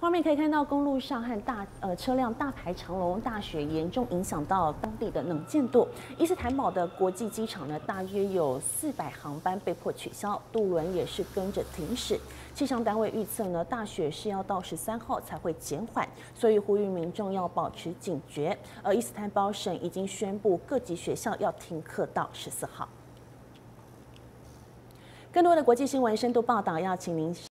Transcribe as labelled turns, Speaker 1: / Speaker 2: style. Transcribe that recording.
Speaker 1: 画面可以看到公路上和车辆大排长龙，大雪严重影响到当地的能见度。伊斯坦堡的国际机场呢，大约有400航班被迫取消，渡轮也是跟着停驶。气象单位预测呢，大雪是要到13号才会减缓，所以呼吁民众要保持警觉。而伊斯坦堡省已经宣布各级学校要停课到14号。更多的国际新闻深度报道，要请您